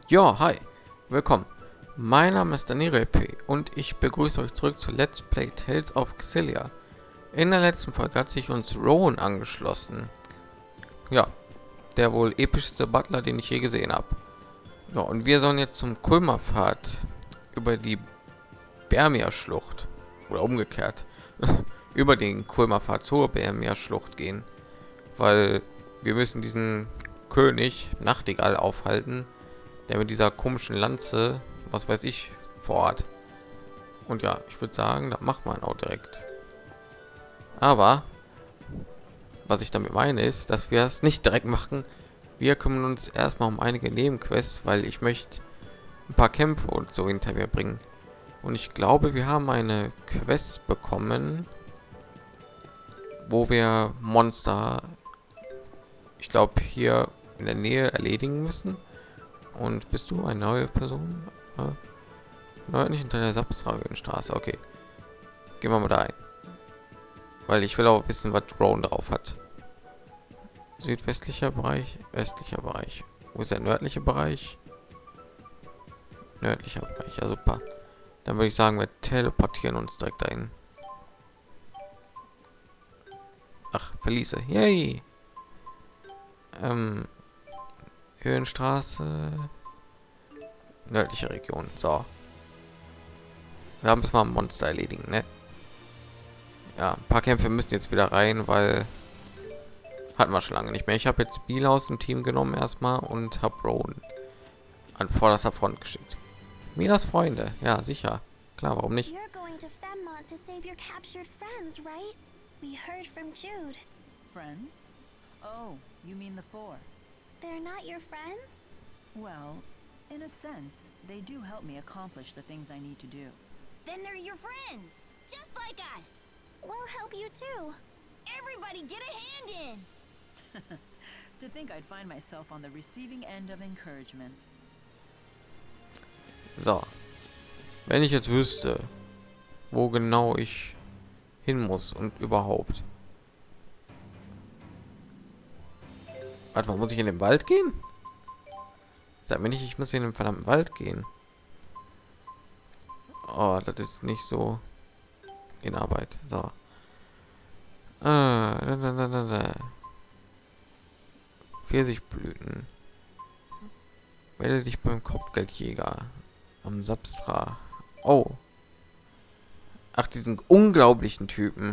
Ja, hi, willkommen. Mein Name ist Daniel P. und ich begrüße euch zurück zu Let's Play Tales of Xillia. In der letzten Folge hat sich uns Rowan angeschlossen. Ja, der wohl epischste Butler, den ich je gesehen habe. Ja, und wir sollen jetzt zum Kulmerpfad über die Bermia-Schlucht oder umgekehrt über den Kulmerpfad zur Bermia-Schlucht gehen, weil wir müssen diesen König Nachtigall aufhalten, der mit dieser komischen Lanze, was weiß ich, vor Ort. Und ja, ich würde sagen, da macht man auch direkt. Aber was ich damit meine ist, dass wir es nicht direkt machen. Wir kümmern uns erstmal um einige Nebenquests, weil ich möchte ein paar Kämpfe und so hinter mir bringen. Und ich glaube, wir haben eine Quest bekommen, wo wir Monster, ich glaube, hier in der Nähe erledigen müssen. Und bist du eine neue Person? Nicht hinter der Sapstragenstraße. Okay, gehen wir mal da ein, weil ich will auch wissen, was Rowan drauf hat. Südwestlicher Bereich, westlicher Bereich. Wo ist der nördliche Bereich? Nördlicher Bereich, ja super. Dann würde ich sagen, wir teleportieren uns direkt dahin. Ach, Verliese, yay! Höhenstraße, nördliche Region. So, wir haben es mal ein Monster erledigen, ne? Ja, ein paar Kämpfe müssen jetzt wieder rein, weil hatten wir schon lange nicht mehr. Ich habe jetzt Biel aus dem Team genommen erstmal und habe Rowan an vorderster Front geschickt. Miras Freunde, ja sicher, klar, warum nicht? You're going to Femmont to save your captured friends, right? We heard from Jude. Friends? Oh, you mean the Four? They're not your friends? Well, in a sense, they do help me accomplish the things I need to do. Then they're your friends, just like us. We'll help you too. Everybody get a hand in. To think I'd find myself on the receiving end of encouragement. So, wenn ich jetzt wüsste, wo genau ich hin muss und überhaupt. Warte mal, muss ich in den Wald gehen? Sag mir nicht, ich muss in den verdammten Wald gehen. Oh, das ist nicht so in Arbeit. So. Pfirsichblüten. Melde dich beim Kopfgeldjäger am Sapstra. Oh. Ach, diesen unglaublichen Typen.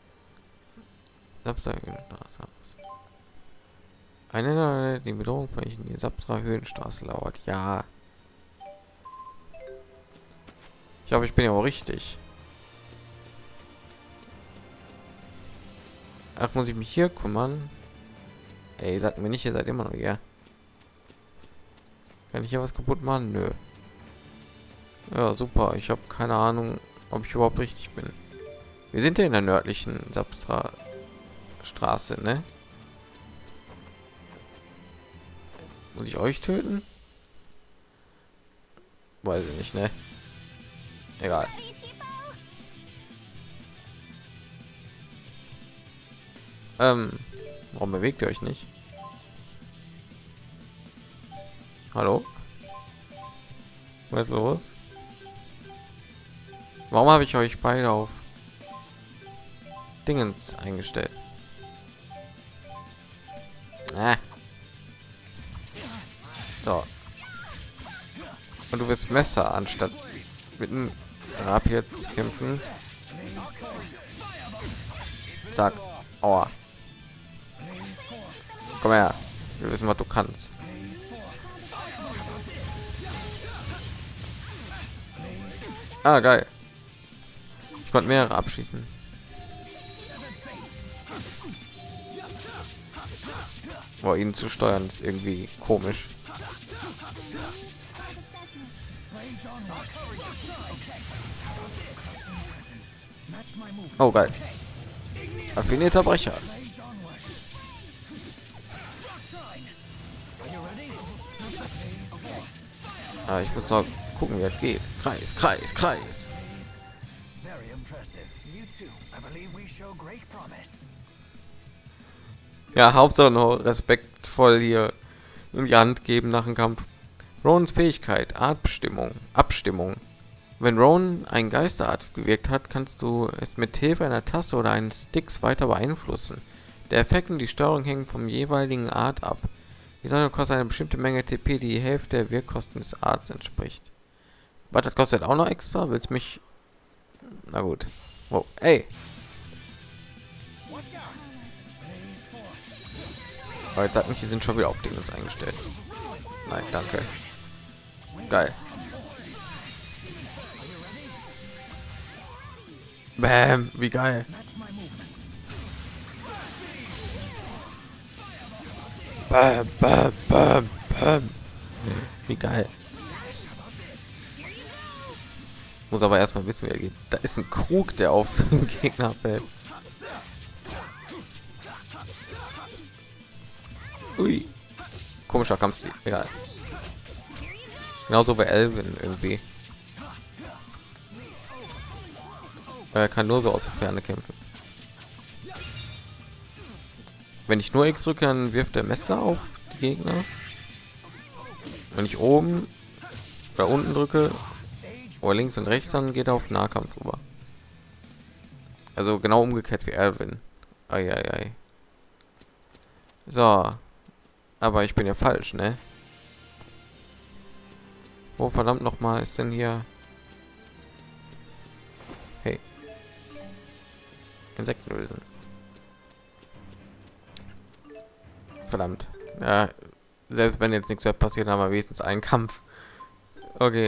Eine, die Bedrohung von in die Sapstra Höhenstraße lauert. Ja. Ich glaube, ich bin ja auch richtig. Ach, muss ich mich hier kümmern? Ey, sagt mir nicht, ihr seid immer noch hier. Kann ich hier was kaputt machen? Nö. Ja, super. Ich habe keine Ahnung, ob ich überhaupt richtig bin. Wir sind ja in der nördlichen Sapstra Straße, ne? Muss ich euch töten? Weiß ich nicht, ne? Egal. Warum bewegt ihr euch nicht? Hallo? Was ist los? Warum habe ich euch beide auf Dingens eingestellt? So. Und du willst Messer anstatt mit einem Rapier zu kämpfen. Zack. Aua. Komm her. Wir wissen, was du kannst. Ah, geil. Ich konnte mehrere abschießen. Boah, ihn zu steuern ist irgendwie komisch. Oh, geil. Affinierter Brecher. Ah, ich muss noch gucken, wie es geht. Kreis, Kreis, Kreis. Ja, Hauptsache noch respektvoll hier in die Hand geben nach dem Kampf. Ronans Fähigkeit, Artbestimmung, Abstimmung. Wenn Ronan ein Geisterart gewirkt hat, kannst du es mit Hilfe einer Taste oder eines Sticks weiter beeinflussen. Der Effekt und die Steuerung hängen vom jeweiligen Art ab. Die Sache kostet eine bestimmte Menge TP, die die Hälfte der Wirkkosten des Arts entspricht. Was, das kostet auch noch extra? Willst mich... Na gut. Wow, ey! Aber jetzt sagt mich, die sind schon wieder auf Dingens eingestellt. Nein, danke. Geil. Bam, wie geil. Bam, bam, bam, bam. Wie geil. Muss aber erstmal wissen, wie er geht. Da ist ein Krug, der auf den Gegner fällt. Ui. Komischer Kampfstil. Egal. Genauso bei Elvin irgendwie. Er kann nur so aus der Ferne kämpfen. Wenn ich nur X drücke, dann wirft der Messer auf die Gegner. Wenn ich oben oder unten drücke oder links und rechts, dann geht er auf Nahkampf rüber. Also genau umgekehrt wie Elvin. Ei. So. Aber ich bin ja falsch, ne? Wo verdammt noch mal ist denn hier? Hey. Insekten lösen. Verdammt. Ja, selbst wenn jetzt nichts mehr passiert, haben wir wenigstens einen Kampf. Okay,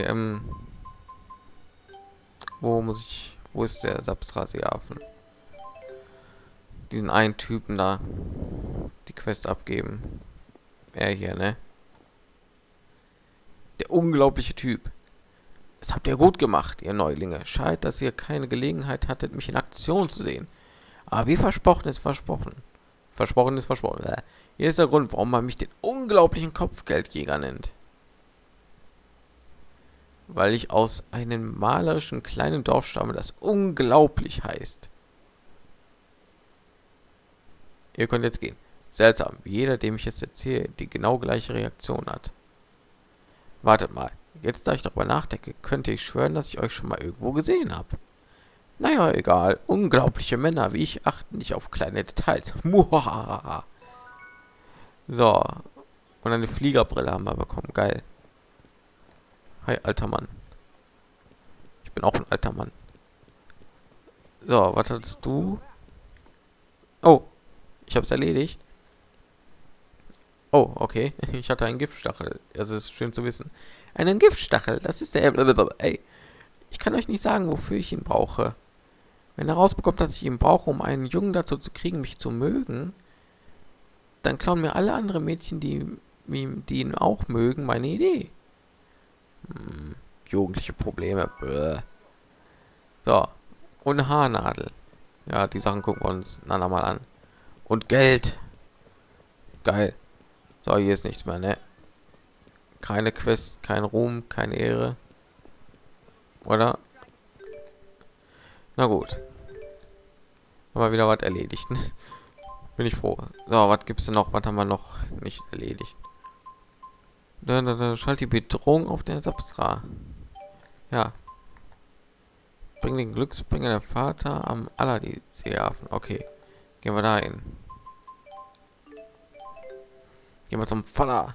wo ist der Substrasiafen? Diesen einen Typen da die Quest abgeben. Er hier, ne? Der unglaubliche Typ. Das habt ihr gut gemacht, ihr Neulinge. Schade, dass ihr keine Gelegenheit hattet, mich in Aktion zu sehen. Aber wie versprochen ist versprochen. Versprochen ist versprochen. Hier ist der Grund, warum man mich den unglaublichen Kopfgeldjäger nennt. Weil ich aus einem malerischen kleinen Dorf stamme, das unglaublich heißt. Ihr könnt jetzt gehen. Seltsam, wie jeder, dem ich jetzt erzähle, die genau gleiche Reaktion hat. Wartet mal. Jetzt, da ich darüber nachdenke, könnte ich schwören, dass ich euch schon mal irgendwo gesehen habe. Naja, egal. Unglaubliche Männer wie ich achten nicht auf kleine Details. Muhahaha. So. Und eine Fliegerbrille haben wir bekommen. Geil. Hi, alter Mann. Ich bin auch ein alter Mann. So, was hattest du? Oh, ich habe es erledigt. Oh, okay. Ich hatte einen Giftstachel. Das ist schön zu wissen. Einen Giftstachel, das ist der... Ey, ich kann euch nicht sagen, wofür ich ihn brauche. Wenn er rausbekommt, dass ich ihn brauche, um einen Jungen dazu zu kriegen, mich zu mögen, dann klauen mir alle anderen Mädchen, die ihn auch mögen, meine Idee. Jugendliche Probleme. Bäh. So. Und eine Haarnadel. Ja, die Sachen gucken wir uns ein andermal an. Und Geld. Geil. So, hier ist nichts mehr, ne? Keine Quest, kein Ruhm, keine Ehre. Oder? Na gut. Aber wieder was erledigt. Ne? Bin ich froh. So, was gibt's denn noch? Was haben wir noch nicht erledigt? Da schalt die Bedrohung auf den Substra. Ja. Bring den Glücksbringer der Vater am Aladdin-Seehafen. Okay. Gehen wir da hin. Gehen wir zum Vater.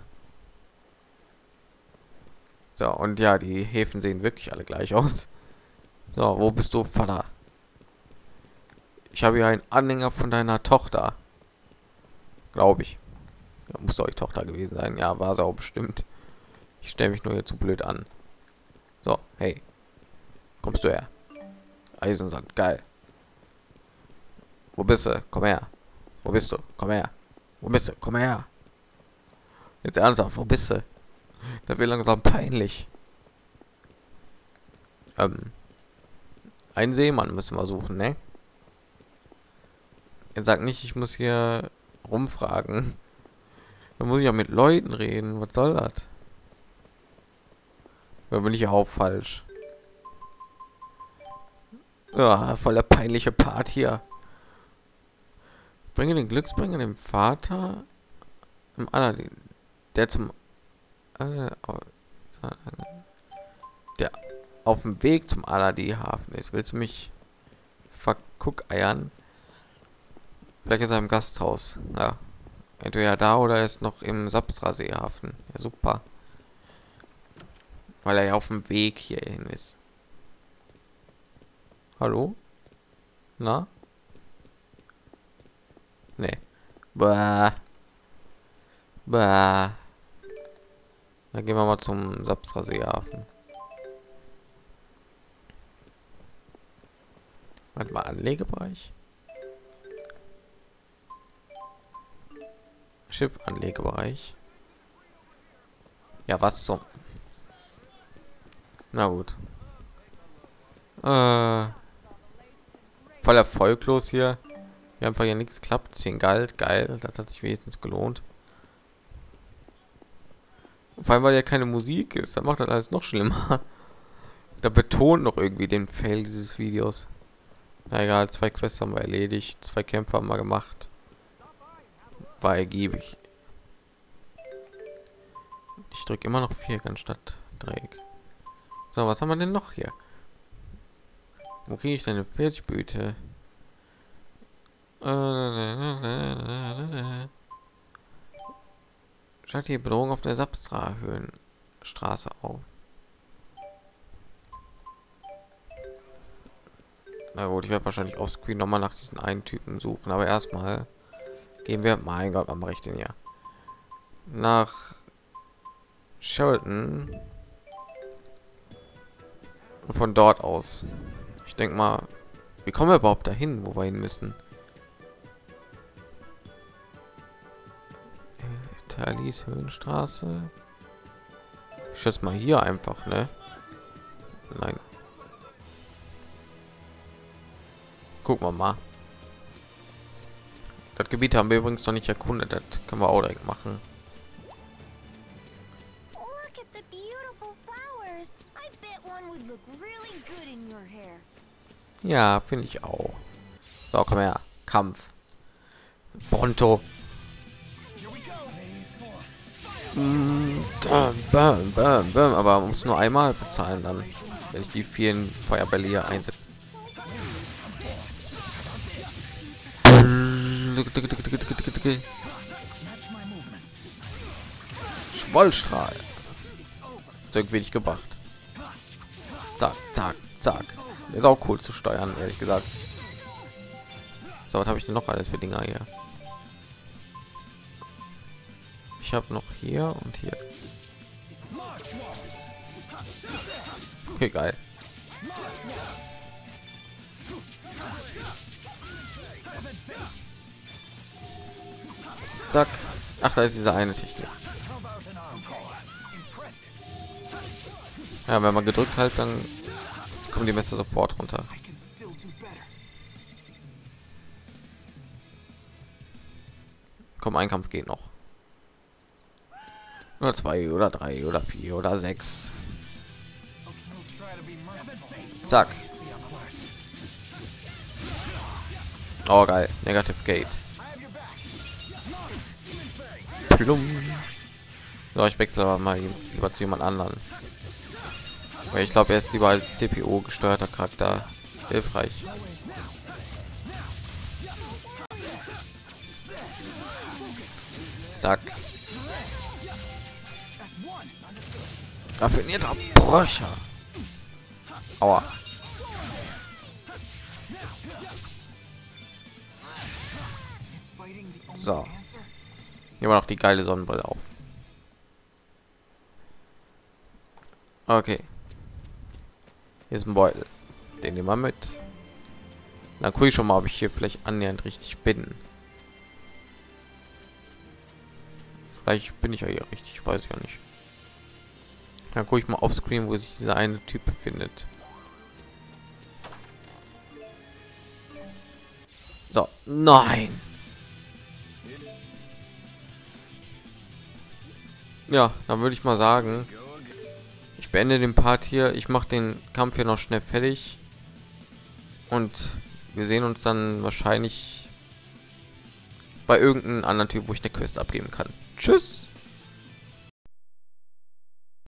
So, und ja, die Häfen sehen wirklich alle gleich aus. So, wo bist du, Vater? Ich habe hier einen Anhänger von deiner Tochter. Glaube ich. Ja, muss doch die Tochter gewesen sein. Ja, war sie auch bestimmt. Ich stelle mich nur hier zu blöd an. So, hey. Kommst du her? Eisensand, geil. Wo bist du? Komm her. Wo bist du? Komm her. Wo bist du? Komm her. Jetzt ernsthaft, wo bist du? Da wird langsam peinlich. Einen Seemann müssen wir suchen, ne? Er sagt nicht, ich muss hier rumfragen. Da muss ich ja mit Leuten reden. Was soll das? Da bin ich ja auch falsch. Ja, voll der peinliche Part hier. Bringe den Glücksbringer dem Vater im Aladdin, der zum der auf dem Weg zum Aladdin-Hafen ist. Willst du mich verguckeiern? Vielleicht ist er im Gasthaus. Ja. Entweder da oder er ist noch im Sapstra-Seehafen. Ja, super. Weil er ja auf dem Weg hierhin ist. Hallo? Na? Nee. Bah. Bah. Dann gehen wir mal zum Sapstra Seehafen. Warte mal, Anlegebereich. Schiff-Anlegebereich. Ja, was zum... Na gut. Voll erfolglos hier. Wir haben einfach hier nichts klappt. 10 Geld, geil. Das hat sich wenigstens gelohnt. Vor allem, weil ja keine Musik ist. Dann macht das alles noch schlimmer. Da betont noch irgendwie den Fail dieses Videos. Na egal, 2 Quests haben wir erledigt. 2 Kämpfe haben wir gemacht. War ergiebig. Ich drücke immer noch Viereck statt Dreieck. So, was haben wir denn noch hier? Wo kriege ich denn eine Pilzblüte? Schalt die Bedrohung auf der Sapstra-Höhenstraße auf. Na gut, ich werde wahrscheinlich auf Screen nochmal nach diesen einen Typen suchen, aber erstmal gehen wir, mein Gott, was mache ich denn hier? Nach Sheraton. Und von dort aus. Ich denke mal, wie kommen wir überhaupt dahin, wo wir hin müssen? Talis Höhenstraße. Ich schätze mal hier einfach, ne? Nein. Gucken wir mal. Das Gebiet haben wir übrigens noch nicht erkundet. Das können wir auch direkt machen. Look at the beautiful flowers. I bet one would look really good in your hair. Ja, finde ich auch. So, komm her. Kampf. Pronto. Bam, bam, bam. Aber man muss nur einmal bezahlen dann, wenn ich die vielen Feuerbälle hier einsetze. Schwollstrahl. So irgendwie nicht gebracht. Zack, zack, zack. Ist auch cool zu steuern, ehrlich gesagt. So, was habe ich denn noch alles für Dinger hier? Ich habe noch hier und hier. Okay, geil. Zack. Ach, da ist diese eine Technik. Ja, wenn man gedrückt halt, dann kommen die Messer sofort runter. Komm, ein Kampf geht noch. Oder 2 oder 3 oder 4 oder 6. Zack. Oh geil, Negative Gate. Plum. So, ich wechsle aber mal lieber zu jemand anderen. Weil ich glaube, er ist lieber als CPU gesteuerter Charakter hilfreich. Zack. Raffinierter Bröcher. Aua. So. Hier war noch die geile Sonnenbrille auf. Okay. Hier ist ein Beutel. Den nehmen wir mit. Dann gucke ich schon mal, ob ich hier vielleicht annähernd richtig bin. Vielleicht bin ich ja hier richtig, weiß ich ja nicht. Dann gucke ich mal auf Screen, wo sich dieser eine Typ befindet. So, nein. Ja, dann würde ich mal sagen, ich beende den Part hier. Ich mache den Kampf hier noch schnell fertig. Und wir sehen uns dann wahrscheinlich bei irgendeinem anderen Typ, wo ich eine Quest abgeben kann. Tschüss.